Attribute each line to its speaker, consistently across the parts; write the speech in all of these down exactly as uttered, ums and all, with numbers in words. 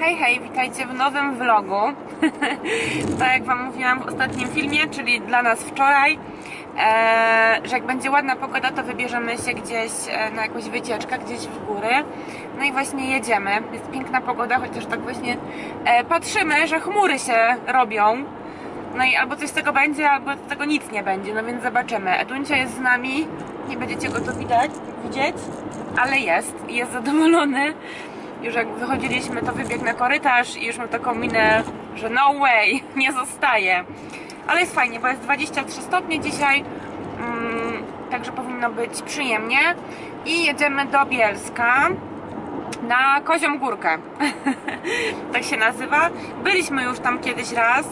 Speaker 1: Hej, hej, witajcie w nowym vlogu. Tak jak wam mówiłam w ostatnim filmie, czyli dla nas wczoraj, e, że jak będzie ładna pogoda, to wybierzemy się gdzieś e, na jakąś wycieczkę, gdzieś w góry. No i właśnie jedziemy. Jest piękna pogoda, chociaż tak właśnie e, patrzymy, że chmury się robią. No i albo coś z tego będzie, albo z tego nic nie będzie, no więc zobaczymy. Eduncia jest z nami, nie będziecie go to widać, widzieć, ale jest, jest zadowolony. Już jak wychodziliśmy, to wybiegł na korytarz i już mam taką minę, że no way, nie zostaje. Ale jest fajnie, bo jest dwadzieścia trzy stopnie dzisiaj, mm, także powinno być przyjemnie. I jedziemy do Bielska na Kozią Górkę. Tak się nazywa. Byliśmy już tam kiedyś raz.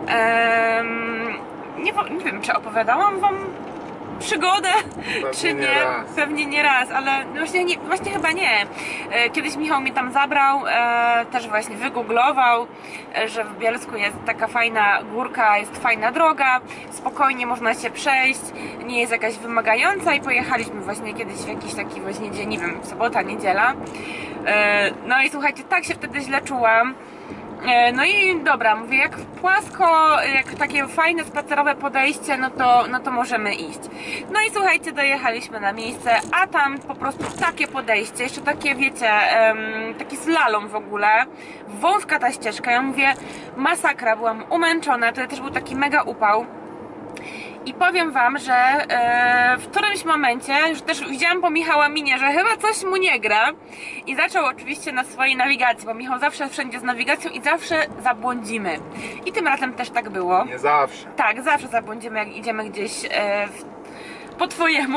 Speaker 1: Ehm, nie, nie wiem, czy opowiadałam wam przygodę,
Speaker 2: Pewnie
Speaker 1: czy nie,
Speaker 2: nie raz.
Speaker 1: pewnie nie raz, ale właśnie, nie, właśnie chyba nie. Kiedyś Michał mnie tam zabrał, e, też właśnie wygooglował, e, że w Bielsku jest taka fajna górka, jest fajna droga, spokojnie można się przejść, nie jest jakaś wymagająca i pojechaliśmy właśnie kiedyś w jakiś taki właśnie dzień, nie wiem, sobota, niedziela. E, no i słuchajcie, tak się wtedy źle czułam. No i dobra, mówię, jak płasko, jak takie fajne spacerowe podejście, no to, no to możemy iść. No i słuchajcie, dojechaliśmy na miejsce, a tam po prostu takie podejście, jeszcze takie, wiecie, um, taki slalom w ogóle, wąska ta ścieżka, ja mówię, masakra, byłam umęczona, to też był taki mega upał. I powiem wam, że e, w którymś momencie, już też widziałam po Michała minie, że chyba coś mu nie gra. I zaczął oczywiście na swojej nawigacji, bo Michał zawsze wszędzie z nawigacją i zawsze zabłądzimy. I tym razem też tak było.
Speaker 2: Nie zawsze.
Speaker 1: Tak, zawsze zabłądzimy, jak idziemy gdzieś e, w, po twojemu.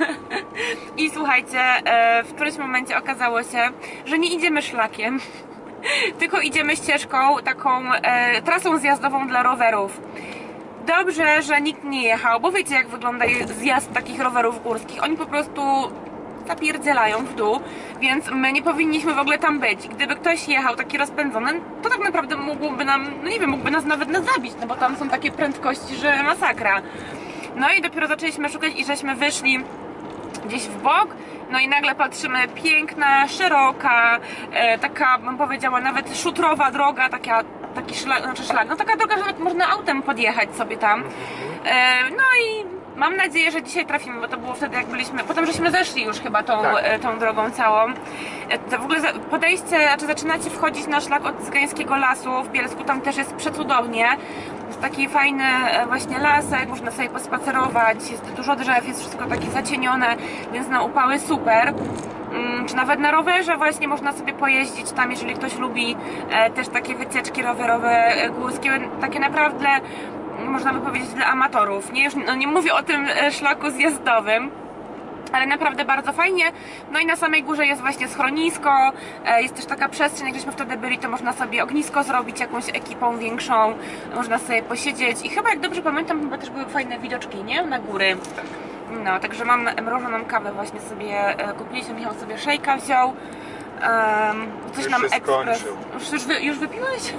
Speaker 1: I słuchajcie, e, w którymś momencie okazało się, że nie idziemy szlakiem, tylko idziemy ścieżką, taką e, trasą zjazdową dla rowerów. Dobrze, że nikt nie jechał, bo wiecie, jak wygląda zjazd takich rowerów górskich. Oni po prostu zapierdzielają w dół, więc my nie powinniśmy w ogóle tam być. Gdyby ktoś jechał taki rozpędzony, to tak naprawdę mógłby nam, no nie wiem, mógłby nas nawet nas zabić, no bo tam są takie prędkości, że masakra. No i dopiero zaczęliśmy szukać i żeśmy wyszli gdzieś w bok, no i nagle patrzymy, piękna, szeroka, e, taka, bym powiedziała, nawet szutrowa droga, taka, taki szlak, znaczy szlak, no taka droga, że nawet można autem podjechać sobie tam. E, no i mam nadzieję, że dzisiaj trafimy, bo to było wtedy, jak byliśmy, potem żeśmy zeszli już chyba tą,
Speaker 2: tak.
Speaker 1: e, tą drogą całą. E, to w ogóle podejście, znaczy zaczynacie wchodzić na szlak od Cygańskiego Lasu w Bielsku, tam też jest przecudownie. Jest taki fajny właśnie lasek, można sobie pospacerować, jest dużo drzew, jest wszystko takie zacienione, więc na upały super. Czy nawet na rowerze właśnie można sobie pojeździć tam, jeżeli ktoś lubi e, też takie wycieczki rowerowe, górskie, takie naprawdę, można by powiedzieć, dla amatorów. Nie, już, no nie mówię o tym szlaku zjazdowym, ale naprawdę bardzo fajnie. No i na samej górze jest właśnie schronisko, jest też taka przestrzeń, jak żeśmy wtedy byli, to można sobie ognisko zrobić jakąś ekipą większą, można sobie posiedzieć i chyba, jak dobrze pamiętam, chyba też były fajne widoczki, nie? Na góry. No, także mam mrożoną kawę właśnie sobie, kupiliśmy, Michał sobie szejka wziął. Um, coś
Speaker 2: już
Speaker 1: nam
Speaker 2: się
Speaker 1: ekspres...
Speaker 2: skończył.
Speaker 1: Już, już, wy, już wypiłeś?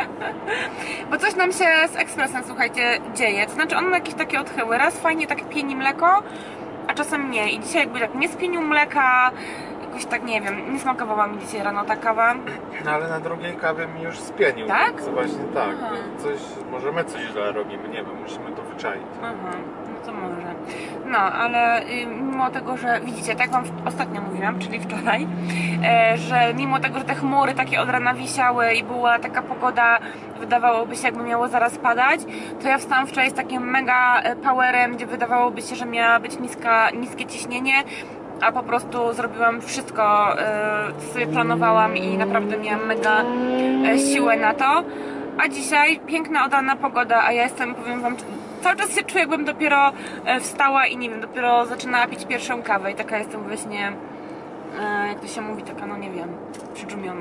Speaker 1: Bo coś nam się z ekspresem, słuchajcie, dzieje. To znaczy on ma jakieś takie odchyły. Raz fajnie tak pieni mleko, a czasem nie. I dzisiaj jakby tak nie spienił mleka, jakoś tak, nie wiem, nie smakowała mi dzisiaj rano ta kawa.
Speaker 2: No ale na drugiej kawie mi już spienił.
Speaker 1: Tak?
Speaker 2: Więc właśnie tak.
Speaker 1: Aha.
Speaker 2: Coś, może my coś źle robimy, nie wiem, musimy to wyczaić.
Speaker 1: Aha, no to może. No, ale y, mimo tego, że widzicie, tak jak wam ostatnio mówiłam, czyli wczoraj, e, że mimo tego, że te chmury takie od rana wisiały i była taka pogoda, wydawałoby się, jakby miało zaraz padać, to ja wstałam wczoraj z takim mega powerem, gdzie wydawałoby się, że miała być niska, niskie ciśnienie, a po prostu zrobiłam wszystko, co sobie planowałam i naprawdę miałam mega siłę na to. A dzisiaj piękna, oddana pogoda, a ja jestem, powiem wam, cały czas się czuję, jakbym dopiero wstała i nie wiem, dopiero zaczynała pić pierwszą kawę i taka jestem właśnie, jak to się mówi, taka, no nie wiem, przydżumiona.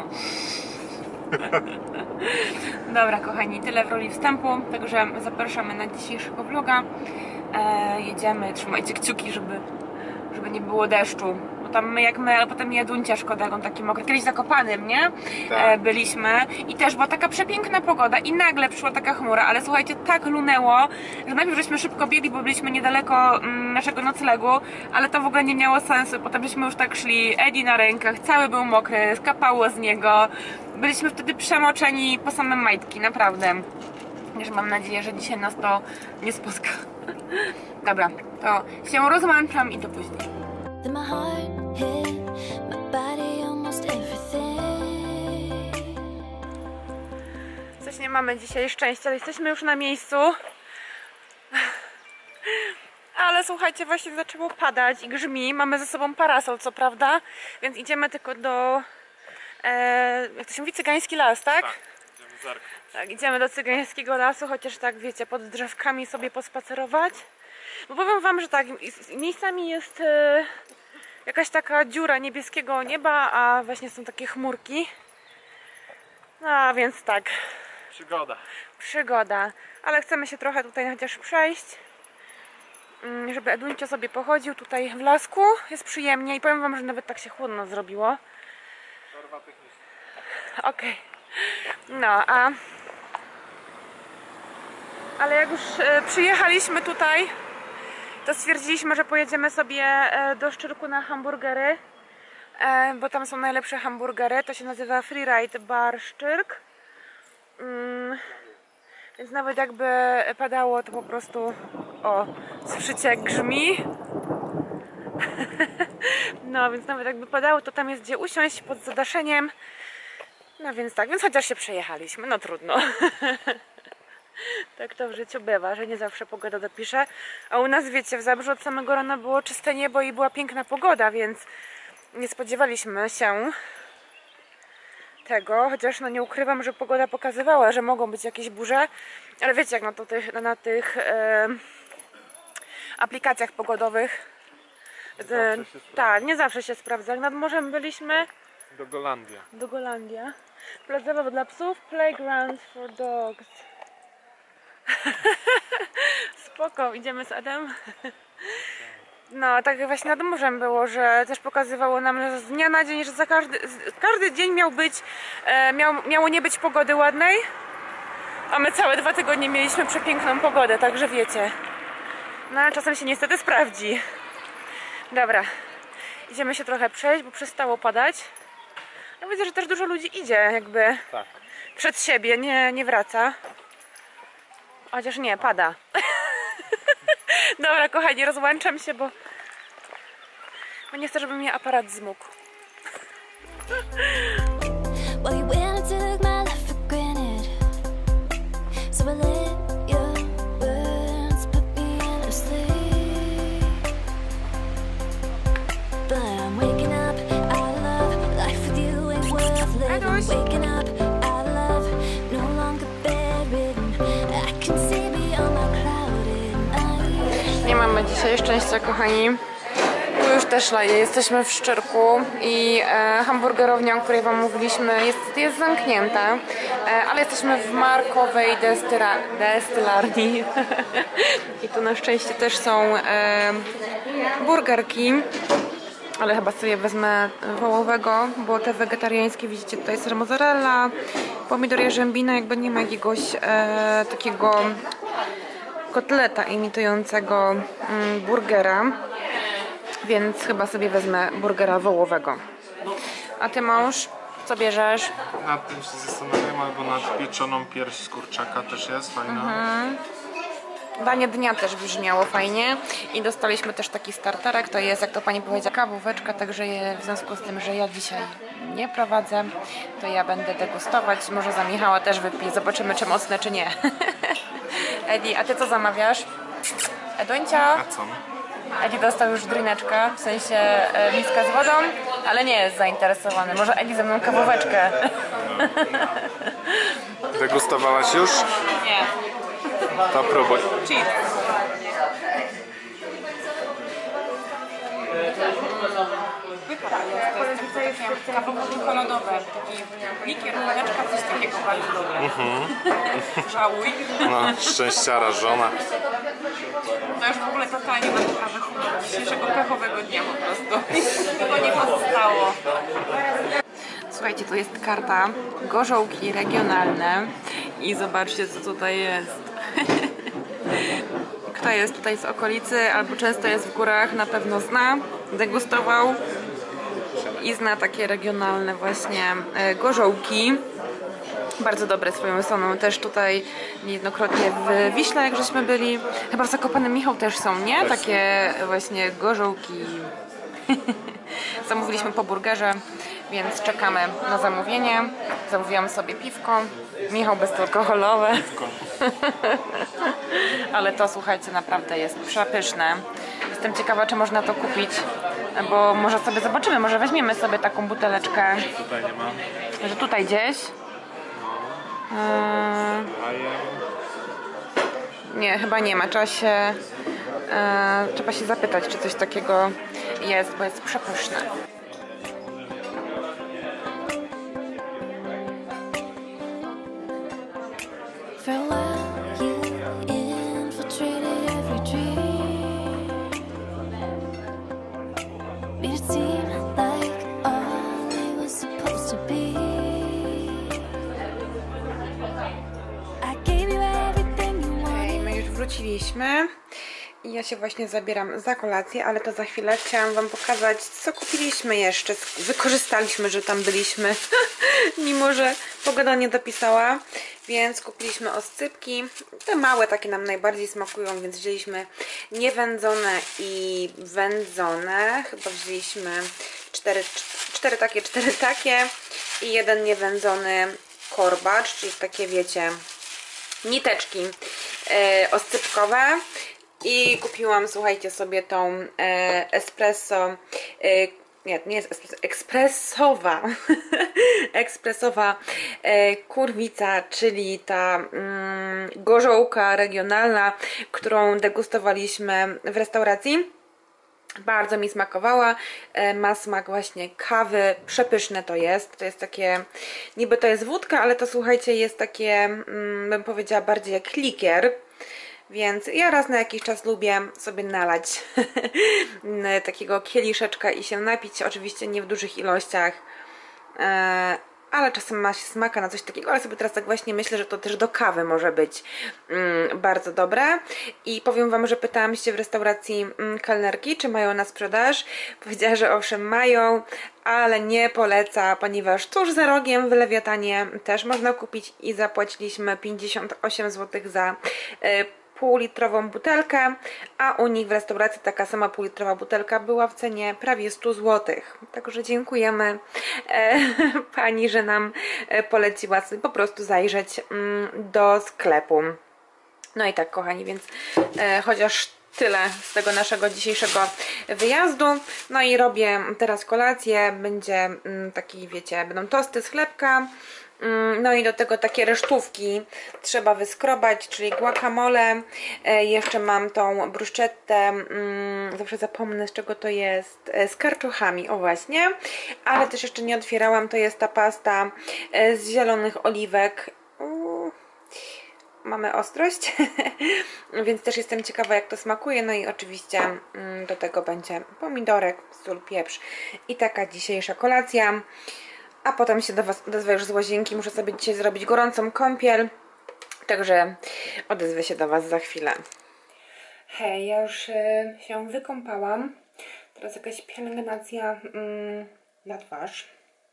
Speaker 1: Dobra, kochani, tyle w roli wstępu, także zapraszamy na dzisiejszego vloga. E, jedziemy, trzymajcie kciuki, żeby żeby nie było deszczu. Bo tam my jak my, ale potem Jaduncia szkoda, jak on taki mokry. Kiedyś Zakopanym, nie?
Speaker 2: Tak.
Speaker 1: E, byliśmy i też była taka przepiękna pogoda i nagle przyszła taka chmura, ale słuchajcie, tak lunęło, że najpierw żeśmy szybko biegli, bo byliśmy niedaleko mm, naszego noclegu, ale to w ogóle nie miało sensu. Potem żeśmy już tak szli, Eddie na rękach, cały był mokry, skapało z niego. Byliśmy wtedy przemoczeni po same majtki, naprawdę. Także mam nadzieję, że dzisiaj nas to nie spotka. Dobra, to się rozłączam i do później.
Speaker 3: Then my heart hit my body, almost everything.
Speaker 1: Coś nie mamy dzisiaj szczęścia, ale jesteśmy już na miejscu. Ale słuchajcie, właśnie zaczęło padać i grzmi. Mamy ze sobą parasol, co prawda, więc idziemy tylko do... E, jak to się mówi? Cygański las, tak?
Speaker 2: Tak, idziemy zerknąć.
Speaker 1: Tak, idziemy do cygańskiego lasu, chociaż tak, wiecie, pod drzewkami sobie pospacerować. Bo powiem wam, że tak, miejscami jest e, jakaś taka dziura niebieskiego nieba, a właśnie są takie chmurki. No, a więc tak,
Speaker 2: Przygoda.
Speaker 1: przygoda. Ale chcemy się trochę tutaj chociaż przejść, żeby Eduncio sobie pochodził tutaj w lasku. Jest przyjemnie i powiem wam, że nawet tak się chłodno zrobiło.
Speaker 2: Przerwa techniczna.
Speaker 1: Okej. No, a... Ale jak już e, przyjechaliśmy tutaj, to stwierdziliśmy, że pojedziemy sobie e, do Szczyrku na hamburgery, e, bo tam są najlepsze hamburgery. To się nazywa Freeride Bar Szczyrk. Mm, więc nawet jakby padało, to po prostu... O, słyszycie jak grzmi? No, więc nawet jakby padało, to tam jest gdzie usiąść pod zadaszeniem. No więc tak, więc chociaż się przejechaliśmy, no trudno. Tak to w życiu bywa, że nie zawsze pogoda dopisze. A u nas, wiecie, w Zabrzu od samego rana było czyste niebo i była piękna pogoda, więc nie spodziewaliśmy się tego, chociaż no nie ukrywam, że pogoda pokazywała, że mogą być jakieś burze, ale wiecie, jak na, to tych, na tych e, aplikacjach pogodowych, e, tak, nie zawsze się sprawdza. Jak nad morzem byliśmy,
Speaker 2: Do Golandia.
Speaker 1: do Golandia. Plac zabaw dla psów, playground for dogs. Spoko, idziemy z Adem. No, tak właśnie nad morzem było, że też pokazywało nam, że z dnia na dzień, że za każdy, każdy dzień miał być, e, miał, miało nie być pogody ładnej, a my całe dwa tygodnie mieliśmy przepiękną pogodę, także wiecie. No, ale czasem się niestety sprawdzi. Dobra, idziemy się trochę przejść, bo przestało padać. Ja widzę, że też dużo ludzi idzie jakby
Speaker 2: Tak.
Speaker 1: przed siebie, nie, nie wraca. Chociaż nie, pada. Dobra, kochani, rozłączam się, bo, bo nie chcę, żeby mnie aparat zmógł.
Speaker 3: Well, you went and took my life for granted, so I let your words put me in a sleep. But I'm waking up out of love. Life with you ain't worth living.
Speaker 1: Aduś.
Speaker 3: Waking up out of love, no longer bedridden. I can see beyond my clouded night.
Speaker 1: Nie mamy dzisiaj szczęścia, kochani. Tu już też leje, jesteśmy w Szczyrku i e, hamburgerownia, o której wam mówiliśmy, jest, jest zamknięta, e, ale jesteśmy w markowej destyra, destylarni i tu na szczęście też są e, burgerki, ale chyba sobie wezmę wołowego, bo te wegetariańskie, widzicie, tutaj ser mozzarella, pomidor jarzębina, jakby nie ma jakiegoś e, takiego kotleta imitującego mm, burgera. Więc chyba sobie wezmę burgera wołowego. A ty, mąż, co bierzesz?
Speaker 2: Nad tym się zastanawiam, albo nad pieczoną pierś z kurczaka też jest fajna.
Speaker 1: Mhm. Danie dnia też brzmiało fajnie. I dostaliśmy też taki starterek. To jest, jak to pani powiedziała, kawóweczka. Także je, w związku z tym, że ja dzisiaj nie prowadzę, to ja będę degustować. Może za Michała też wypiję. Zobaczymy, czy mocne, czy nie. Edi, a ty co zamawiasz? Eduńcia?
Speaker 2: A co?
Speaker 1: Edi dostał już drineczkę, w sensie e, miskę z wodą, ale nie jest zainteresowany. Może Edi ze mną kawóweczkę.
Speaker 2: Degustowałaś już?
Speaker 1: Nie.
Speaker 2: To próbuj.
Speaker 1: Cheers. Pycha to jest, to jest takie kawałkowo-kolodowe, taki likier, mleczka, coś takiego bardzo dobre. Żałuj.
Speaker 2: No, szczęściara żona.
Speaker 1: To już w ogóle totalnie mam prawy humor dzisiejszego pechowego dnia po prostu. Tego nie pozostało. Słuchajcie, tu jest karta gorzołki regionalne i zobaczcie, co tutaj jest. Kto jest tutaj z okolicy albo często jest w górach, na pewno zna, degustował i zna takie regionalne właśnie gorzołki. Bardzo dobre swoją stroną, też tutaj niejednokrotnie w Wiśle, jak żeśmy byli. Chyba w Zakopanem Michał też są, nie? Takie właśnie gorzołki. Zamówiliśmy po burgerze, więc czekamy na zamówienie. Zamówiłam sobie piwko. Michał bezalkoholowe. Ale to, słuchajcie, naprawdę jest przepyszne. Jestem ciekawa, czy można to kupić, bo może sobie zobaczymy, może weźmiemy sobie taką buteleczkę.
Speaker 2: Tutaj nie ma.
Speaker 1: Że tutaj gdzieś. Hmm. Nie, chyba nie ma. Trzeba się, e, trzeba się zapytać, czy coś takiego jest, bo jest przepyszne.
Speaker 3: For a while, you infiltrated every dream. Made it seem like all it was supposed to be. I gave you everything you wanted.
Speaker 1: My już wróciliśmy i ja się właśnie zabieram za kolację, ale to za chwilę chciałam wam pokazać, co kupiliśmy jeszcze. Wykorzystaliśmy, że tam byliśmy, mimo że pogoda nie dopisała. Więc kupiliśmy oscypki. Te małe takie nam najbardziej smakują, więc wzięliśmy niewędzone i wędzone. Chyba wzięliśmy cztery, cztery takie, cztery takie i jeden niewędzony korbacz, czyli takie, wiecie, niteczki e, oscypkowe. I kupiłam, słuchajcie, sobie tą e, espresso, e, nie, nie jest espresso, ekspresowa, ekspresowa e, kurwica, czyli ta mm, gorzołka regionalna, którą degustowaliśmy w restauracji. Bardzo mi smakowała, e, ma smak właśnie kawy, przepyszne to jest, to jest takie, niby to jest wódka, ale to, słuchajcie, jest takie, mm, bym powiedziała, bardziej jak likier. Więc ja raz na jakiś czas lubię sobie nalać takiego kieliszeczka i się napić, oczywiście nie w dużych ilościach, ale czasem ma się smaka na coś takiego, ale sobie teraz tak właśnie myślę, że to też do kawy może być mm, bardzo dobre. I powiem wam, że pytałam się w restauracji mm, kelnerki, czy mają na sprzedaż. Powiedziała, że owszem mają, ale nie poleca, ponieważ tuż za rogiem w Lewiatanie też można kupić i zapłaciliśmy pięćdziesiąt osiem złotych za y, półlitrową butelkę, a u nich w restauracji taka sama półlitrowa butelka była w cenie prawie stu złotych. Także dziękujemy e, pani, że nam poleciła sobie po prostu zajrzeć mm, do sklepu. No i tak, kochani, więc e, chociaż tyle z tego naszego dzisiejszego wyjazdu. No i robię teraz kolację. Będzie mm, taki, wiecie, będą tosty z chlebka. No i do tego takie resztówki trzeba wyskrobać, czyli guacamole. E, jeszcze mam tą bruschettę, mm, zawsze zapomnę, z czego to jest, e, z karczochami, o właśnie. Ale też jeszcze nie otwierałam, to jest ta pasta e, z zielonych oliwek. Uuu. Mamy ostrość, więc też jestem ciekawa, jak to smakuje. No i oczywiście mm, do tego będzie pomidorek, sól, pieprz i taka dzisiejsza kolacja. A potem się do was odezwę już z łazienki. Muszę sobie dzisiaj zrobić gorącą kąpiel. Także odezwę się do was za chwilę. Hej, ja już y, się wykąpałam. Teraz jakaś pielęgnacja mm, na twarz.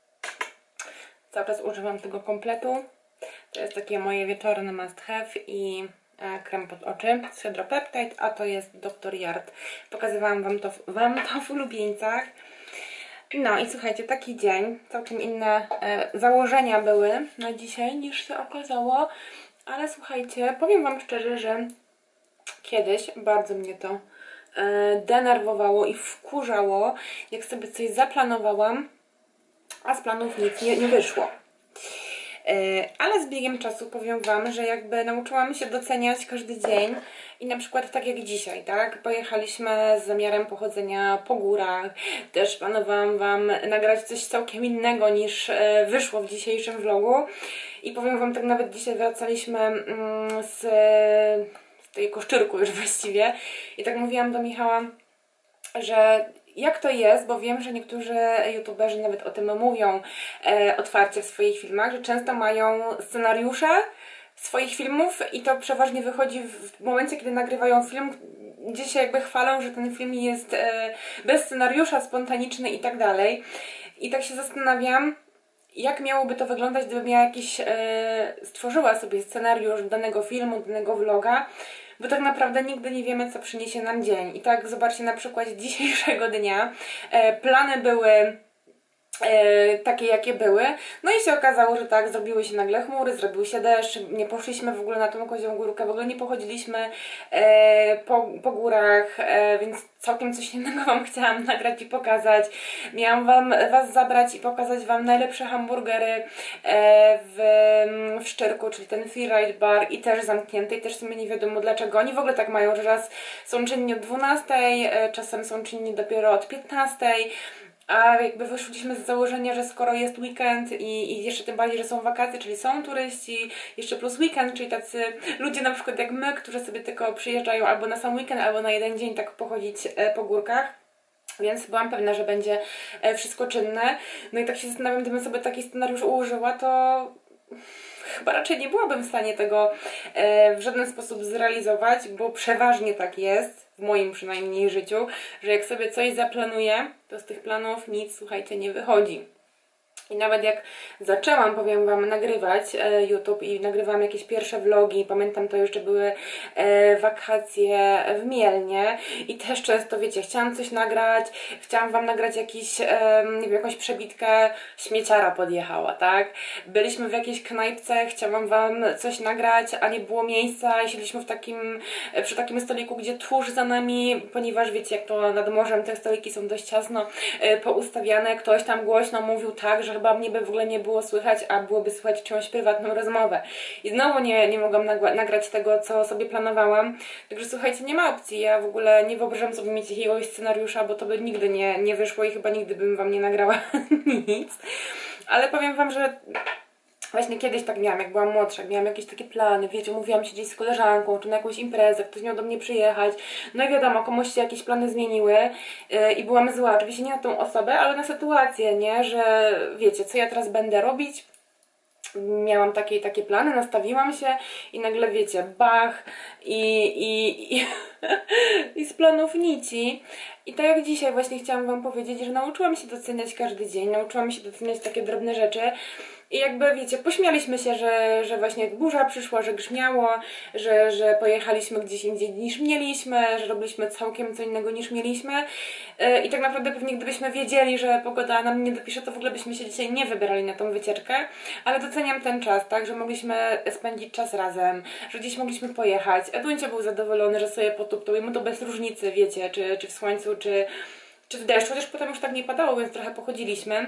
Speaker 1: Cały czas używam tego kompletu. To jest takie moje wieczorne must have i e, krem pod oczy z Hydropeptide, a to jest doktor Yard. Pokazywałam wam to, wam to w ulubieńcach. No i słuchajcie, taki dzień, całkiem inne e, założenia były na dzisiaj niż się okazało, ale słuchajcie, powiem wam szczerze, że kiedyś bardzo mnie to e, denerwowało i wkurzało, jak sobie coś zaplanowałam, a z planów nic nie, nie wyszło. ale z biegiem czasu powiem Wam, że jakby nauczyłam się doceniać każdy dzień i na przykład tak jak dzisiaj, tak? Pojechaliśmy z zamiarem pochodzenia po górach, też planowałam Wam nagrać coś całkiem innego niż wyszło w dzisiejszym vlogu i powiem Wam, tak nawet dzisiaj wracaliśmy z, z tej Koszczyrku już właściwie i tak mówiłam do Michała, że jak to jest, bo wiem, że niektórzy youtuberzy nawet o tym mówią e, otwarcie w swoich filmach, że często mają scenariusze swoich filmów i to przeważnie wychodzi w momencie, kiedy nagrywają film, gdzie się jakby chwalą, że ten film jest e, bez scenariusza, spontaniczny i tak dalej. I tak się zastanawiam, jak miałoby to wyglądać, gdybym ja jakiś e, stworzyła sobie scenariusz danego filmu, danego vloga, bo tak naprawdę nigdy nie wiemy, co przyniesie nam dzień. I tak zobaczcie na przykładzie dzisiejszego dnia. E, plany były e, takie, jakie były. No i się okazało, że tak, zrobiły się nagle chmury, zrobił się deszcz, nie poszliśmy w ogóle na tą Kozią Górkę, w ogóle nie pochodziliśmy e, po, po górach, e, więc całkiem coś innego Wam chciałam nagrać i pokazać. Miałam wam, Was zabrać i pokazać Wam najlepsze hamburgery e, w, w Szczyrku, czyli ten Freeride Bar i też zamknięty i też w sumie nie wiadomo dlaczego. Oni w ogóle tak mają, że raz są czynni od dwunastej, e, czasem są czynni dopiero od piętnastej. A jakby wyszliśmy z założenia, że skoro jest weekend i, i jeszcze tym bardziej, że są wakacje, czyli są turyści, jeszcze plus weekend, czyli tacy ludzie na przykład jak my, którzy sobie tylko przyjeżdżają albo na sam weekend, albo na jeden dzień tak pochodzić e, po górkach. Więc byłam pewna, że będzie e, wszystko czynne. No i tak się zastanawiam, gdybym sobie taki scenariusz ułożyła, to chyba raczej nie byłabym w stanie tego e, w żaden sposób zrealizować, bo przeważnie tak jest, w moim przynajmniej życiu, że jak sobie coś zaplanuję, to z tych planów nic, słuchajcie, nie wychodzi. I nawet jak zaczęłam, powiem Wam, nagrywać e, YouTube i nagrywałam jakieś pierwsze vlogi, pamiętam, to jeszcze były e, wakacje w Mielnie i też często, wiecie, chciałam coś nagrać, chciałam Wam nagrać jakiś, e, nie wiem, jakąś przebitkę, śmieciara podjechała, tak? Byliśmy w jakiejś knajpce, chciałam Wam coś nagrać, a nie było miejsca i siedliśmy w takim, przy takim stoliku, gdzie tłuszcz za nami, ponieważ wiecie, jak to nad morzem, te stoliki są dość ciasno e, poustawiane, ktoś tam głośno mówił tak, że chyba mnie by w ogóle nie było słychać, a byłoby słychać czyjąś prywatną rozmowę. I znowu nie, nie mogłam nagrać tego, co sobie planowałam. Także słuchajcie, nie ma opcji. Ja w ogóle nie wyobrażam sobie mieć jakiegoś scenariusza, bo to by nigdy nie, nie wyszło i chyba nigdy bym Wam nie nagrała nic. Ale powiem Wam, że właśnie kiedyś tak miałam, jak byłam młodsza, jak miałam jakieś takie plany, wiecie, mówiłam się gdzieś z koleżanką, czy na jakąś imprezę, ktoś miał do mnie przyjechać, no i wiadomo, komuś się jakieś plany zmieniły yy, i byłam zła, oczywiście nie na tą osobę, ale na sytuację, nie, że wiecie, co ja teraz będę robić. Miałam takie takie plany, nastawiłam się i nagle, wiecie, bach i, i, i, i z planów nici. I tak jak dzisiaj właśnie chciałam Wam powiedzieć, że nauczyłam się doceniać każdy dzień, nauczyłam się doceniać takie drobne rzeczy. I jakby, wiecie, pośmialiśmy się, że, że właśnie burza przyszła, że grzmiało, że, że pojechaliśmy gdzieś indziej niż mieliśmy, że robiliśmy całkiem co innego niż mieliśmy. I tak naprawdę pewnie gdybyśmy wiedzieli, że pogoda nam nie dopisze, to w ogóle byśmy się dzisiaj nie wybierali na tą wycieczkę. Ale doceniam ten czas, tak, że mogliśmy spędzić czas razem, że gdzieś mogliśmy pojechać. Eduncio był zadowolony, że sobie potuptał, jemu to bez różnicy, wiecie, czy, czy w słońcu, czy, czy w deszczu, chociaż potem już tak nie padało, więc trochę pochodziliśmy.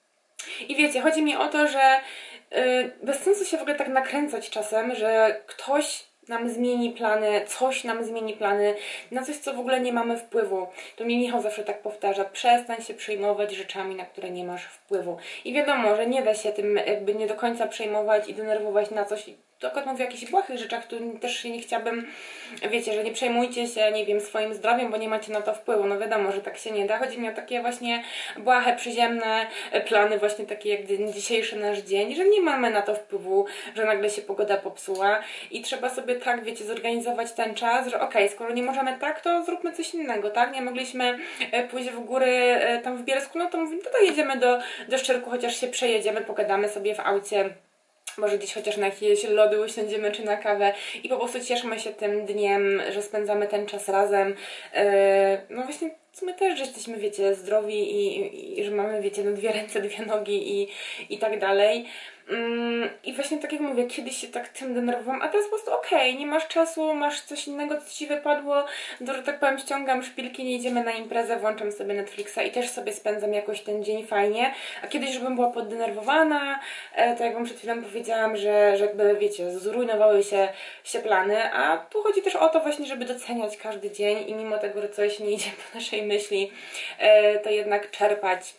Speaker 1: I wiecie, chodzi mi o to, że yy, bez sensu się w ogóle tak nakręcać czasem, że ktoś nam zmieni plany, coś nam zmieni plany na coś, co w ogóle nie mamy wpływu. To mi Michał zawsze tak powtarza, przestań się przejmować rzeczami, na które nie masz wpływu. I wiadomo, że nie da się tym jakby nie do końca przejmować i denerwować na coś. Tylko mówię o jakichś błahych rzeczach, tu też się nie chciałabym, wiecie, że nie przejmujcie się, nie wiem, swoim zdrowiem, bo nie macie na to wpływu. No wiadomo, że tak się nie da. Chodzi mi o takie właśnie błahe, przyziemne plany, właśnie takie jak dzisiejszy nasz dzień, że nie mamy na to wpływu, że nagle się pogoda popsuła i trzeba sobie tak, wiecie, zorganizować ten czas, że okej, okay, skoro nie możemy tak, to zróbmy coś innego, tak? Nie mogliśmy pójść w góry tam w Bielsku, no to mówimy, to jedziemy do, do Szczyrku, chociaż się przejedziemy, pogadamy sobie w aucie. Może gdzieś chociaż na jakieś lody usiądziemy czy na kawę i po prostu cieszmy się tym dniem, że spędzamy ten czas razem. Yy, no właśnie, my też, że jesteśmy, wiecie, zdrowi i, i, i że mamy, wiecie, no dwie ręce, dwie nogi i, i tak dalej. I właśnie tak jak mówię, kiedyś się tak tym denerwowałam, a teraz po prostu okej, okay, nie masz czasu, masz coś innego, co ci wypadło, to, że tak powiem, ściągam szpilki, nie idziemy na imprezę, włączam sobie Netflixa i też sobie spędzam jakoś ten dzień fajnie. A kiedyś, żebym była poddenerwowana, to jak wam przed chwilą powiedziałam, że, że jakby, wiecie, zrujnowały się, się plany, a tu chodzi też o to właśnie, żeby doceniać każdy dzień i mimo tego, że coś nie idzie po naszej myśli, to jednak czerpać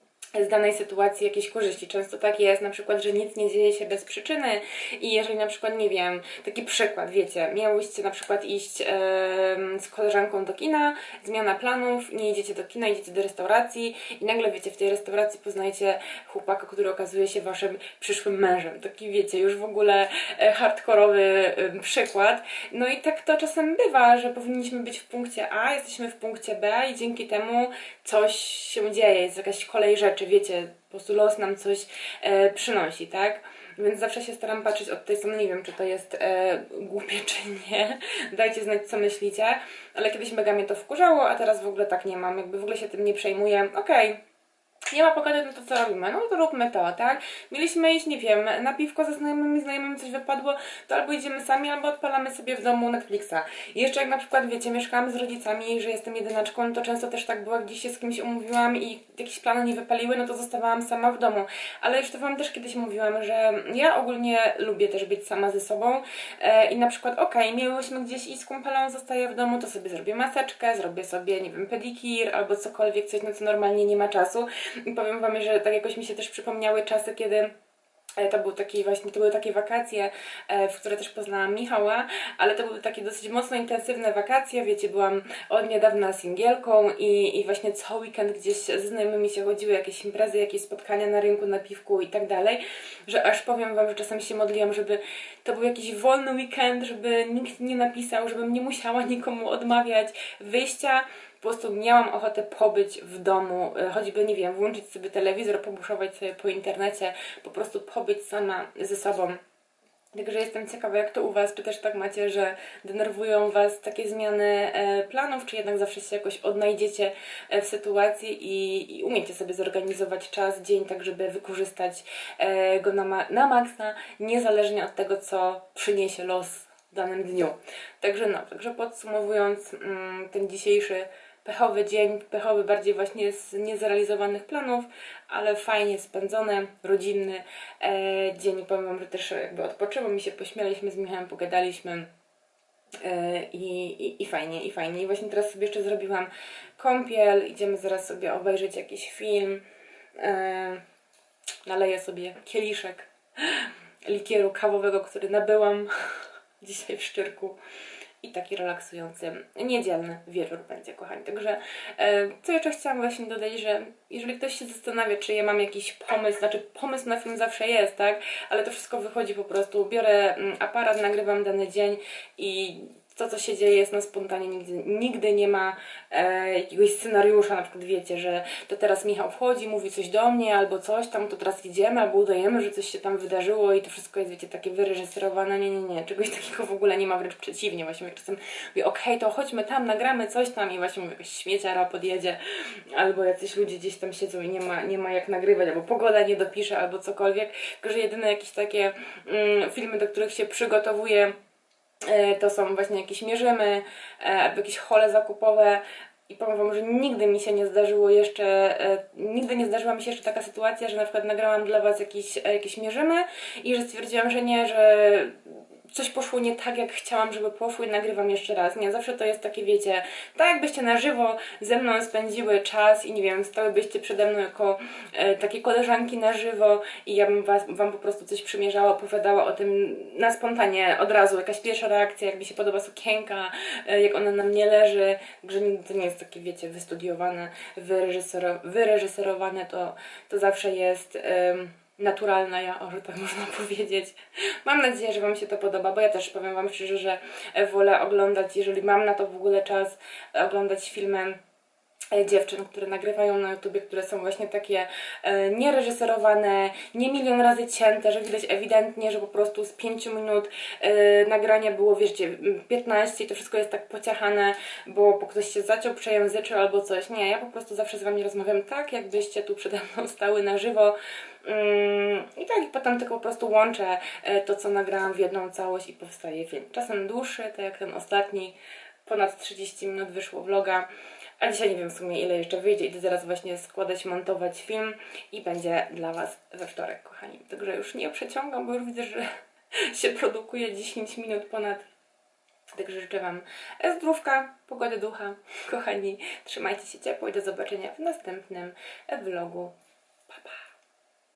Speaker 1: z danej sytuacji jakieś korzyści. Często tak jest, na przykład, że nic nie dzieje się bez przyczyny i jeżeli na przykład, nie wiem, taki przykład, wiecie, miałyście na przykład iść yy, z koleżanką do kina, zmiana planów, nie idziecie do kina, idziecie do restauracji i nagle, wiecie, w tej restauracji poznajecie chłopaka, który okazuje się waszym przyszłym mężem. Taki, wiecie, już w ogóle hardkorowy yy, przykład. No i tak to czasem bywa, że powinniśmy być w punkcie A, jesteśmy w punkcie B i dzięki temu coś się dzieje, jest jakaś kolej rzeczy, wiecie, po prostu los nam coś e, przynosi, tak? Więc zawsze się staram patrzeć od tej strony, nie wiem, czy to jest e, głupie, czy nie. Dajcie znać, co myślicie. Ale kiedyś mega mnie to wkurzało, a teraz w ogóle tak nie mam. Jakby w ogóle się tym nie przejmuję. Okej. Okay. Nie ma pogadać, no to co robimy? No to róbmy to, tak? Mieliśmy iść, nie wiem, na piwko ze znajomymi, znajomym coś wypadło, to albo idziemy sami, albo odpalamy sobie w domu Netflixa. I jeszcze jak na przykład, wiecie, mieszkałam z rodzicami, że jestem jedynaczką, to często też tak było, jak gdzieś się z kimś umówiłam i jakieś plany nie wypaliły, no to zostawałam sama w domu. Ale już to wam też kiedyś mówiłam, że ja ogólnie lubię też być sama ze sobą e, i na przykład, okej, okay, miałyśmy gdzieś iść z kumpelą, zostaję w domu, to sobie zrobię maseczkę, zrobię sobie, nie wiem, pedikir albo cokolwiek, coś, na co normalnie nie ma czasu. I powiem wam, że tak jakoś mi się też przypomniały czasy, kiedy to był taki właśnie, to były takie wakacje, w które też poznałam Michała, ale to były takie dosyć mocno intensywne wakacje, wiecie, byłam od niedawna singielką i, i właśnie co weekend gdzieś ze znajomymi się chodziły, jakieś imprezy, jakieś spotkania na rynku, na piwku i tak dalej, że aż powiem wam, że czasami się modliłam, żeby to był jakiś wolny weekend, żeby nikt nie napisał, żebym nie musiała nikomu odmawiać wyjścia. Po prostu miałam ochotę pobyć w domu, choćby, nie wiem, włączyć sobie telewizor, pobuszować sobie po internecie, po prostu pobyć sama ze sobą. Także jestem ciekawa, jak to u was, czy też tak macie, że denerwują was takie zmiany e, planów, czy jednak zawsze się jakoś odnajdziecie w sytuacji i, i umiecie sobie zorganizować czas, dzień, tak żeby wykorzystać e, go na, ma na maksa, niezależnie od tego, co przyniesie los w danym dniu. Także no, także podsumowując mm, ten dzisiejszy pechowy dzień, pechowy bardziej właśnie z niezrealizowanych planów, ale fajnie spędzony, rodzinny e, dzień. Powiem wam, że też jakby odpoczęło mi się, pośmialiśmy z Michałem, pogadaliśmy e, i, i, i fajnie, i fajnie. I właśnie teraz sobie jeszcze zrobiłam kąpiel, idziemy zaraz sobie obejrzeć jakiś film, e, naleję sobie kieliszek likieru kawowego, który nabyłam dzisiaj w Szczyrku. I taki relaksujący, niedzielny wieczór będzie, kochani. Także e, co jeszcze chciałam właśnie dodać, że jeżeli ktoś się zastanawia, czy ja mam jakiś pomysł, znaczy pomysł na film zawsze jest, tak? Ale to wszystko wychodzi po prostu, biorę mm, aparat, nagrywam dany dzień i to, co się dzieje, jest na spontanie, nigdy, nigdy nie ma e, jakiegoś scenariusza, na przykład wiecie, że to teraz Michał wchodzi, mówi coś do mnie, albo coś tam, to teraz idziemy, albo udajemy, że coś się tam wydarzyło i to wszystko jest, wiecie, takie wyreżyserowane. Nie, nie, nie, czegoś takiego w ogóle nie ma, wręcz przeciwnie. Właśnie jak czasem mówię, okej, okay, to chodźmy tam, nagramy coś tam i właśnie mówię, jakaś śmieciara podjedzie, albo jacyś ludzie gdzieś tam siedzą i nie ma, nie ma jak nagrywać, albo pogoda nie dopisze, albo cokolwiek. Tylko, że jedyne jakieś takie mm, filmy, do których się przygotowuję, to są właśnie jakieś mierzymy, albo jakieś hole zakupowe i powiem wam, że nigdy mi się nie zdarzyło jeszcze, nigdy nie zdarzyła mi się jeszcze taka sytuacja, że na przykład nagrałam dla was jakieś, jakieś mierzymy i że stwierdziłam, że nie, że coś poszło nie tak, jak chciałam, żeby poszło i nagrywam jeszcze raz. Nie, zawsze to jest takie, wiecie, tak jakbyście na żywo ze mną spędziły czas i nie wiem, stałybyście przede mną jako e, takie koleżanki na żywo i ja bym was, wam po prostu coś przymierzała, opowiadała o tym na spontanie od razu, jakaś pierwsza reakcja, jak mi się podoba sukienka, e, jak ona na mnie leży, także to nie jest takie, wiecie, wystudiowane, wyreżysero, wyreżyserowane, to, to zawsze jest e, naturalna ja, o, że tak można powiedzieć. Mam nadzieję, że wam się to podoba, bo ja też powiem wam szczerze, że wolę oglądać, jeżeli mam na to w ogóle czas, oglądać filmy dziewczyn, które nagrywają na YouTubie, które są właśnie takie e, niereżyserowane, nie milion razy cięte, że widać ewidentnie, że po prostu z pięciu minut e, nagrania było, wiecie, piętnaście i to wszystko jest tak pociachane, bo, bo ktoś się zaciął, przejęzyczył albo coś. Nie, ja po prostu zawsze z Wami rozmawiam tak, jakbyście tu przede mną stały na żywo. Mm, I tak, i potem tylko po prostu łączę e, to, co nagrałam w jedną całość i powstaje film. Czasem dłuższy, tak jak ten ostatni, ponad trzydzieści minut wyszło vloga. A dzisiaj nie wiem w sumie ile jeszcze wyjdzie. Idę zaraz właśnie składać, montować film i będzie dla Was we wtorek, kochani. Także już nie przeciągam, bo już widzę, że się produkuje dziesięć minut ponad. Także życzę Wam zdrówka, pogody ducha. Kochani, trzymajcie się ciepło i do zobaczenia w następnym vlogu. Pa, pa!